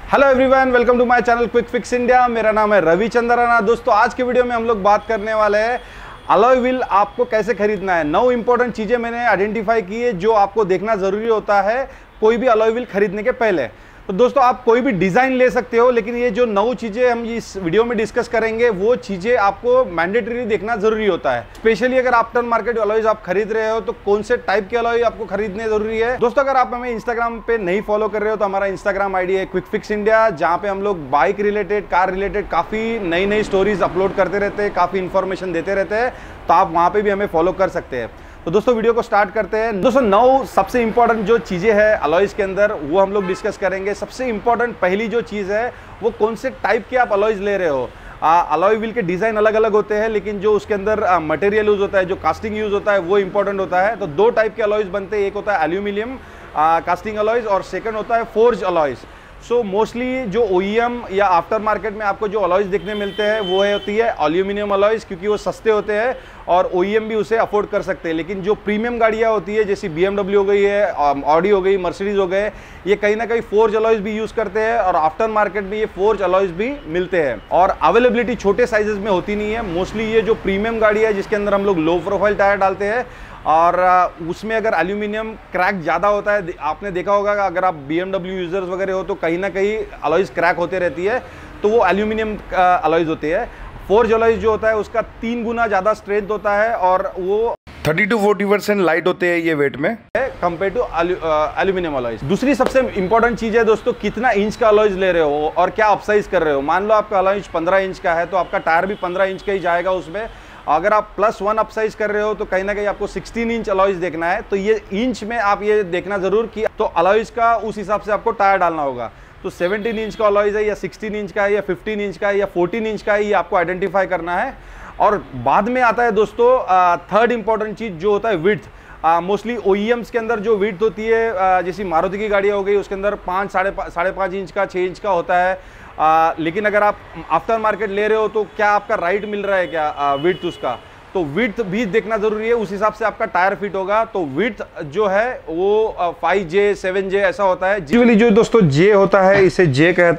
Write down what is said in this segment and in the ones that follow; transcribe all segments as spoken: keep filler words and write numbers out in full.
Hello everyone, welcome to my channel quick fix India. मेरा नाम है रविचंद्रन। दोस्तों, आज के वीडियो में हम लोग बात करने वाले हैं अलॉय व्हील आपको कैसे खरीदना है। नौ इंपॉर्टेंट चीज़ें मैंने आइडेंटिफाई की है जो आपको देखना ज़रूरी होता है कोई भी अलॉय व्हील खरीदने के पहले। तो दोस्तों, आप कोई भी डिज़ाइन ले सकते हो, लेकिन ये जो नौ चीज़ें हम इस वीडियो में डिस्कस करेंगे वो चीज़ें आपको मैंडेटरी देखना ज़रूरी होता है। स्पेशली अगर आफ्टर मार्केट अलॉयज आप खरीद रहे हो तो कौन से टाइप के अलॉय आपको खरीदने ज़रूरी है। दोस्तों, अगर आप हमें इंस्टाग्राम पे नहीं फॉलो कर रहे हो तो हमारा इंस्टाग्राम आईडी है क्विक फिक्स इंडिया, जहाँ पे हम लोग बाइक रिलेटेड, कार रिलेटेड काफ़ी नई नई स्टोरीज अपलोड करते रहते हैं, काफ़ी इन्फॉर्मेशन देते रहते हैं। तो आप वहाँ पर भी हमें फॉलो कर सकते हैं। तो दोस्तों, वीडियो को स्टार्ट करते हैं। दोस्तों, नौ सबसे इंपॉर्टेंट जो चीज़ें हैं अलॉयज के अंदर वो हम लोग डिस्कस करेंगे। सबसे इंपॉर्टेंट पहली जो चीज़ है वो कौन से टाइप के आप अलॉयज ले रहे हो। अलॉय व्हील के डिज़ाइन अलग अलग होते हैं, लेकिन जो उसके अंदर मटेरियल यूज़ होता है, जो कास्टिंग यूज़ होता है, वो इंपॉर्टेंट होता है। तो दो टाइप के अलॉयज बनते हैं, एक होता है एल्यूमिनियम कास्टिंग अलॉयज और सेकंड होता है फोर्ज अलॉयज। सो मोस्टली जो ओईएम या आफ्टर मार्केट में आपको जो अलॉयज देखने मिलते हैं वो है होती है एल्यूमिनियम अलॉयज, क्योंकि वो सस्ते होते हैं और ओईएम भी उसे अफोर्ड कर सकते हैं। लेकिन जो प्रीमियम गाड़ियाँ होती है जैसे बीएमडब्ल्यू हो गई है, ऑडी हो गई, मर्सिडीज हो गए, ये कहीं ना कहीं फोर्ज अलॉयज भी यूज़ करते हैं और आफ्टर मार्केट में ये फोर्ज अलॉयज भी मिलते हैं। और अवेलेबिलिटी छोटे साइजेस में होती नहीं है। मोस्टली ये जो प्रीमियम गाड़ी है जिसके अंदर हम लोग लो प्रोफाइल टायर डालते हैं और उसमें अगर एल्यूमिनियम क्रैक ज़्यादा होता है, आपने देखा होगा अगर आप बीएमडब्ल्यू यूज़र्स वगैरह हो तो कहीं ना कहीं अलॉयज क्रैक होते रहती है, तो वो एल्यूमिनियम अलॉयज होते हैं। फोर्ज अलॉयज जो होता है उसका तीन गुना ज़्यादा स्ट्रेंथ होता है और वो thirty to forty percent light होते हैं ये वेट में कंपेयर टू एल्यूमिनियम अलॉयज। दूसरी सबसे इंपॉर्टेंट चीज़ है दोस्तों, कितना इंच का अलॉयज ले रहे हो और क्या अपसाइज कर रहे हो। मान लो आपका अलॉयज पंद्रह इंच का है तो आपका टायर भी पंद्रह इंच का ही जाएगा उसमें। अगर आप प्लस वन अपसाइज कर रहे हो तो कहीं ना कहीं आपको सोलह इंच अलॉयज देखना है। तो ये इंच में आप ये देखना जरूर कि तो अलॉयज का उस हिसाब से आपको टायर डालना होगा। तो सत्रह इंच का अलॉयज है या सोलह इंच का है या पंद्रह इंच का है या चौदह इंच का है, ये आपको आइडेंटिफाई करना है। और बाद में आता है दोस्तों थर्ड इंपॉर्टेंट चीज़ जो होता है विड्थ। मोस्टली ओईएम्स के अंदर जो विड्थ होती है, uh, जैसी मारुति की गाड़ियाँ हो गई उसके अंदर पाँच साढ़े साढ़े पाँच इंच का, छः इंच का होता है। आ, लेकिन अगर आप आफ्टर मार्केट ले रहे हो तो क्या आपका राइट मिल रहा है क्या विड्थ उसका, तो विड्थ भी देखना जरूरी है। उस हिसाब से आपका टायर फिट होगा। तो विड्थ जो है वो फाइव जे सेवन जे ऐसा होता है। जी जो दोस्तों जे होता है इसे जे कह,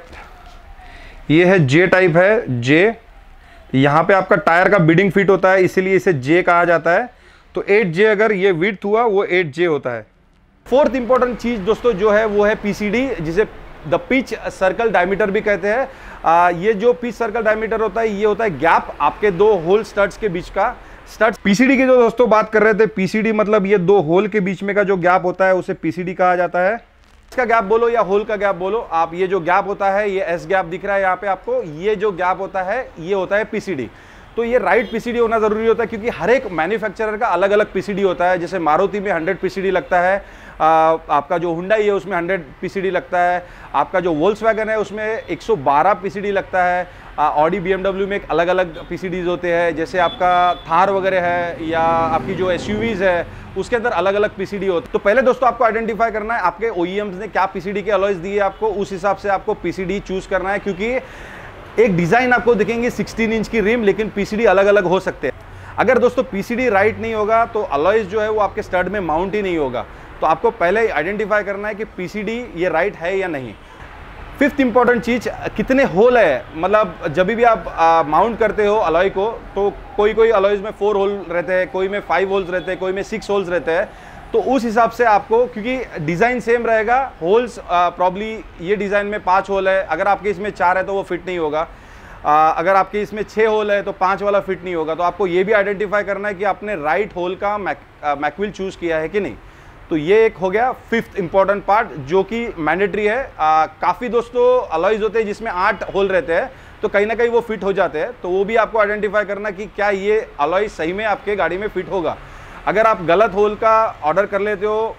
ये है जे टाइप है जे। यहाँ पे आपका टायर का बिडिंग फिट होता है, इसीलिए इसे जे कहा जाता है। तो एट जे अगर ये विड्थ हुआ वो एट जे होता है। फोर्थ इंपॉर्टेंट चीज दोस्तों जो है वो है पीसीडी, जिसे द पिच सर्कल डायमीटर भी कहते हैं। आ, ये जो पिच सर्कल डायमीटर होता है ये होता है गैप आपके दो होल स्टड्स के बीच का। स्टड्स पीसीडी की जो दोस्तों बात कर रहे थे, पीसीडी मतलब ये दो होल के बीच में का जो गैप होता है उसे पीसीडी कहा जाता है। इसका गैप बोलो या होल का गैप बोलो आप, ये जो गैप होता है ये एस गैप दिख रहा है यहाँ पे आपको, ये जो गैप होता है ये होता है पीसीडी। तो ये राइट पीसीडी होना जरूरी होता है, क्योंकि हर एक मैन्युफैक्चरर का अलग अलग पीसीडी होता है। जैसे मारुति में हंड्रेड पीसीडी लगता है, आ, आपका जो हुंडई है उसमें हंड्रेड पीसीडी लगता है, आपका जो वोल्क्सवैगन है उसमें एक सौ बारह पीसीडी लगता है, ऑडी बीएमडब्ल्यू में एक अलग अलग पीसीडीज होते हैं। जैसे आपका थार वगैरह है या आपकी जो एसयूवीज है उसके अंदर अलग अलग पीसीडी होते हैं। तो पहले दोस्तों आपको आइडेंटिफाई करना है आपके ओईएम्स ने क्या पीसीडी के अलॉयज दिए आपको, उस हिसाब से आपको पीसीडी चूज करना है। क्योंकि एक डिजाइन आपको दिखेंगे सोलह इंच की रिम, लेकिन पीसीडी अलग अलग हो सकते हैं। अगर दोस्तों पीसीडी राइट नहीं होगा तो अलॉयज जो है वो आपके स्टड में माउंट ही नहीं होगा। तो आपको पहले आइडेंटिफाई करना है कि पीसीडी ये राइट है या नहीं। फिफ्थ इंपॉर्टेंट चीज, कितने होल है। मतलब जब भी आप माउंट करते हो अलॉय को तो कोई कोई अलॉयज में फोर होल रहते हैं, कोई में फाइव होल्स रहते हैं, कोई में सिक्स होल्स रहते हैं। तो उस हिसाब से आपको, क्योंकि डिज़ाइन सेम रहेगा, होल्स प्रॉब्ली ये डिज़ाइन में पाँच होल है, अगर आपके इसमें चार है तो वो फिट नहीं होगा। आ, अगर आपके इसमें छः होल है तो पाँच वाला फिट नहीं होगा। तो आपको ये भी आइडेंटिफाई करना है कि आपने राइट होल का मैक मैकविल चूज़ किया है कि नहीं। तो ये एक हो गया फिफ्थ इंपॉर्टेंट पार्ट जो कि मैंडेटरी है। काफ़ी दोस्तों अलॉयज होते हैं जिसमें आठ होल रहते हैं, तो कहीं ना कहीं वो फिट हो जाते हैं। तो वो भी आपको आइडेंटिफाई करना कि क्या ये अलॉय सही में आपके गाड़ी में फिट होगा। अगर आप गलत होल का ऑर्डर कर लेते हो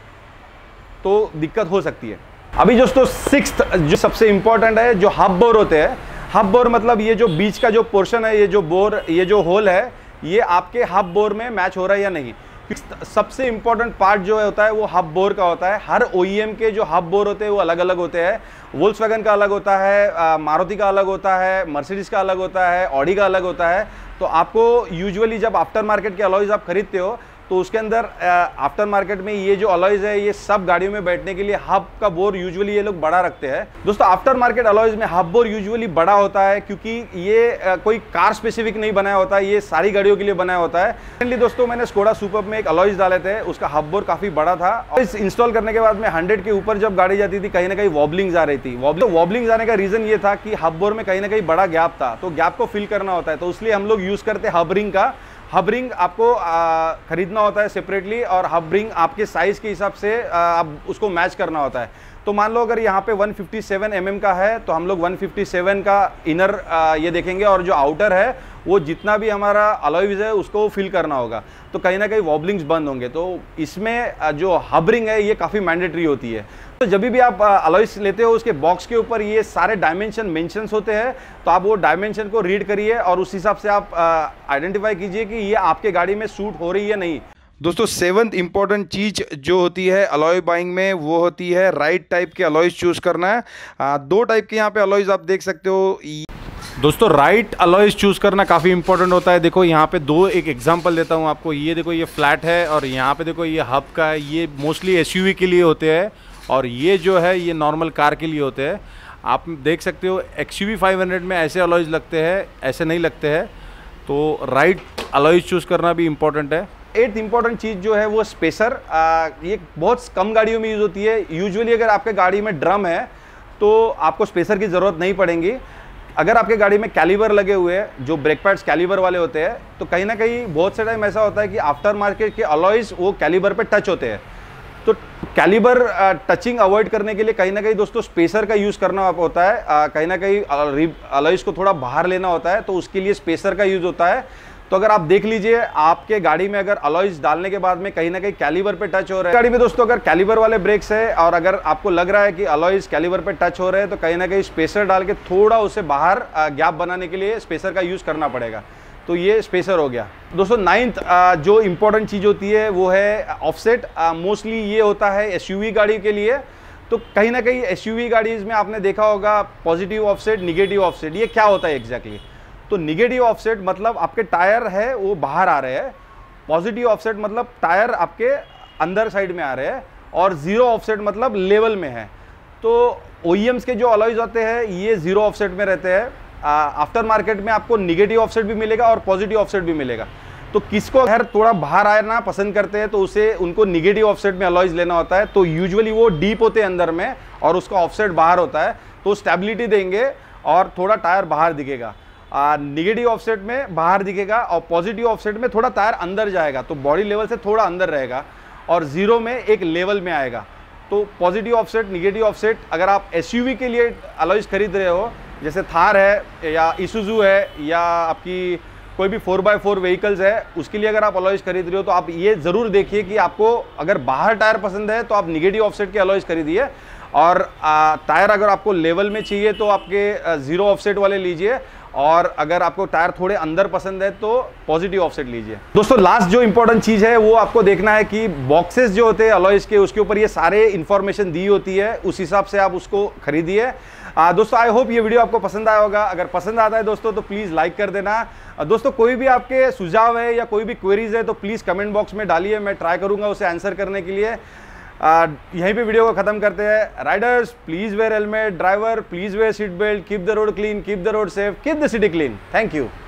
तो दिक्कत हो सकती है। अभी दोस्तों सिक्स्थ जो सबसे इंपॉर्टेंट है, जो हब बोर होते हैं। हब बोर मतलब ये जो बीच का जो पोर्शन है, ये जो बोर, ये जो होल है, ये आपके हब बोर में मैच हो रहा है या नहीं। सबसे इंपॉर्टेंट पार्ट जो है होता है वो हब बोर का होता है। हर ओईएम के जो हब बोर होते हैं वो अलग अलग होते हैं। वोल्क्सवैगन का अलग होता है, मारुति का अलग होता है, मर्सिडीज का अलग होता है, ऑडी का अलग होता है। तो आपको यूजुअली जब आफ्टर मार्केट के अलॉयज आप खरीदते हो तो उसके अंदर आफ्टर मार्केट में ये जो अलॉयज है ये सब गाड़ियों में बैठने के लिए हब का बोर यूजुअली ये लोग बड़ा रखते हैं। दोस्तों आफ्टर मार्केट अलॉयज में हब बोर यूजुअली बड़ा होता है क्योंकि ये आ, कोई कार स्पेसिफिक नहीं बनाया होता है, ये सारी गाड़ियों के लिए बनाया होता है। रिसेंटली दोस्तों मैंने स्कोडा सुपर्ब में एक अलॉयज डाले थे, उसका हब बोर काफी बड़ा था। और इस इंस्टॉल करने के बाद में हंड्रेड के ऊपर जब गाड़ी जाती थी कहीं ना कहीं वॉबलिंग्स आ रही थी। वॉबलिंग्स आने का रीजन ये था कि हब बोर में कहीं ना कहीं बड़ा गैप था, तो गैप को फिल करना होता है, तो इसलिए हम लोग यूज करते हैं हब रिंग का। हब रिंग आपको आ, खरीदना होता है सेपरेटली, और हब रिंग आपके साइज के हिसाब से आ, आप उसको मैच करना होता है। तो मान लो अगर यहाँ पे one fifty seven M M का है तो हम लोग वन फिफ्टी सेवन का इनर आ, ये देखेंगे, और जो आउटर है वो जितना भी हमारा अलॉयज है उसको फिल करना होगा, तो कहीं ना कहीं वॉबलिंग्स बंद होंगे। तो इसमें जो हब रिंग है ये काफ़ी मैंडेटरी होती है। तो जब भी आप अलॉयज लेते हो उसके बॉक्स के ऊपर ये सारे डायमेंशन मेंशंस होते हैं, तो आप वो डायमेंशन को रीड करिए और उस हिसाब से आप आइडेंटिफाई कीजिए कि ये आपके गाड़ी में सूट हो रही है या नहीं। दोस्तों सेवंथ इंपॉर्टेंट चीज जो होती है अलॉय बाइंग में वो होती है राइट टाइप के अलॉयज चूज करना है। आ, दो टाइप के यहाँ पे अलॉयज आप देख सकते हो। दोस्तों राइट अलॉयज चूज करना काफ़ी इंपॉर्टेंट होता है। देखो यहाँ पे दो एक एग्जांपल देता हूँ आपको। ये देखो ये फ्लैट है और यहाँ पे देखो ये हब का है। ये मोस्टली एसयूवी के लिए होते हैं और ये जो है ये नॉर्मल कार के लिए होते हैं। आप देख सकते हो एक्सयूवी फाइव हंड्रेड में ऐसे अलॉयज लगते हैं, ऐसे नहीं लगते हैं, तो राइट अलॉयज चूज करना भी इम्पोर्टेंट है। एट इंपॉर्टेंट चीज़ जो है वो स्पेसर। आ, ये बहुत कम गाड़ियों में यूज़ होती है। यूजुअली अगर आपके गाड़ी में ड्रम है तो आपको स्पेसर की ज़रूरत नहीं पड़ेगी। अगर आपके गाड़ी में कैलिबर लगे हुए हैं, जो ब्रेक पैड्स कैलिबर वाले होते हैं, तो कहीं ना कहीं बहुत से टाइम ऐसा होता है कि आफ्टर मार्केट के अलॉयज वो कैलिबर पे टच होते हैं। तो कैलिबर टचिंग अवॉइड करने के लिए कहीं ना कहीं दोस्तों स्पेसर का यूज़ करना होता है। आ, कहीं ना कहीं अलॉयज को थोड़ा बाहर लेना होता है, तो उसके लिए स्पेसर का यूज़ होता है। तो अगर आप देख लीजिए आपके गाड़ी में अगर अलॉयज डालने के बाद में कहीं ना कहीं कैलिबर पे टच हो रहा है, गाड़ी में दोस्तों अगर कैलिबर वाले ब्रेक्स है और अगर आपको लग रहा है कि अलॉयज कैलिबर पे टच हो रहे हैं, तो कहीं ना कहीं स्पेसर डाल के थोड़ा उसे बाहर गैप बनाने के लिए स्पेसर का यूज़ करना पड़ेगा। तो ये स्पेसर हो गया। दोस्तों नाइन्थ जो इंपॉर्टेंट चीज़ होती है वो है ऑफसेट। मोस्टली ये होता है एसयूवी गाड़ी के लिए। तो कहीं ना कहीं एसयूवी गाड़ीज में आपने देखा होगा पॉजिटिव ऑफसेट, निगेटिव ऑफसेट। ये क्या होता है एग्जैक्टली? तो निगेटिव ऑफसेट मतलब आपके टायर है वो बाहर आ रहे हैं, पॉजिटिव ऑफसेट मतलब टायर आपके अंदर साइड में आ रहे हैं, और जीरो ऑफसेट मतलब लेवल में है। तो ओईएम्स के जो अलॉयज होते हैं ये जीरो ऑफसेट में रहते हैं। आफ्टर मार्केट में आपको निगेटिव ऑफसेट भी मिलेगा और पॉजिटिव ऑफसेट भी मिलेगा। तो किसको अगर थोड़ा बाहर आना पसंद करते हैं तो उसे उनको निगेटिव ऑफसेट में अलॉयज लेना होता है। तो यूजुअली वो डीप होते हैं अंदर में और उसका ऑफसेट बाहर होता है, तो स्टेबिलिटी देंगे और थोड़ा टायर बाहर दिखेगा। निगेटिव ऑफसेट में बाहर दिखेगा और पॉजिटिव ऑफसेट में थोड़ा टायर अंदर जाएगा, तो बॉडी लेवल से थोड़ा अंदर रहेगा, और जीरो में एक लेवल में आएगा। तो पॉजिटिव ऑफसेट, निगेटिव ऑफसेट अगर आप एसयूवी के लिए अलॉयज खरीद रहे हो, जैसे थार है या इसूजू है या आपकी कोई भी फोर बाय फोर व्हीकल्स है, उसके लिए अगर आप अलॉयज खरीद रहे हो तो आप ये ज़रूर देखिए कि आपको अगर बाहर टायर पसंद है तो आप निगेटिव ऑफसेट के अलॉयज खरीदिए, और टायर अगर आपको लेवल में चाहिए तो आपके ज़ीरो ऑफसेट वाले लीजिए, और अगर आपको टायर थोड़े अंदर पसंद है तो पॉजिटिव ऑफसेट लीजिए। दोस्तों लास्ट जो इंपॉर्टेंट चीज़ है वो आपको देखना है कि बॉक्सेस जो होते हैं अलॉयज के, उसके ऊपर ये सारे इन्फॉर्मेशन दी होती है, उस हिसाब से आप उसको खरीदिए। दोस्तों आई होप ये वीडियो आपको पसंद आया होगा। अगर पसंद आता है दोस्तों तो प्लीज़ लाइक कर देना। दोस्तों कोई भी आपके सुझाव है या कोई भी क्वेरीज है तो प्लीज़ कमेंट बॉक्स में डालिए, मैं ट्राई करूँगा उसे आंसर करने के लिए। Uh, यहीं पे वीडियो को खत्म करते हैं। Riders please wear helmet, driver please wear seat belt, keep the road clean, keep the road safe, keep the city clean. Thank you.